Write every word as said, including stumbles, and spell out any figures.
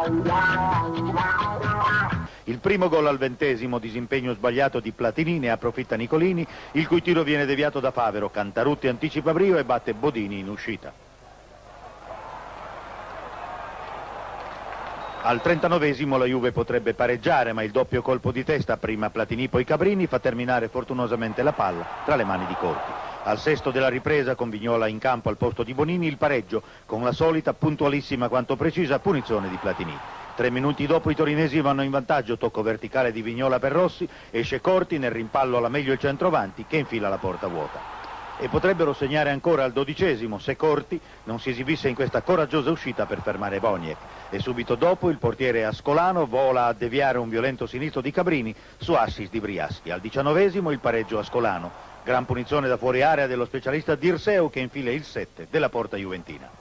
Il primo gol al ventesimo, disimpegno sbagliato di Platini, ne approfitta Nicolini, il cui tiro viene deviato da Favero. Cantarutti anticipa Brio e batte Bodini in uscita. Al trentanovesimo la Juve potrebbe pareggiare, ma il doppio colpo di testa, prima Platini poi Cabrini, fa terminare fortunosamente la palla tra le mani di Corti. Al sesto della ripresa, con Vignola in campo al posto di Bonini, il pareggio, con la solita puntualissima quanto precisa punizione di Platini. Tre minuti dopo i torinesi vanno in vantaggio, tocco verticale di Vignola per Rossi, esce Corti, nel rimpallo alla meglio il centravanti che infila la porta vuota. E potrebbero segnare ancora al dodicesimo se Corti non si esibisse in questa coraggiosa uscita per fermare Boniek. E subito dopo il portiere Ascolano vola a deviare un violento sinistro di Cabrini su assist di Briaschi. Al diciannovesimo il pareggio Ascolano, gran punizione da fuori area dello specialista Dirseu che infila il sette della porta juventina.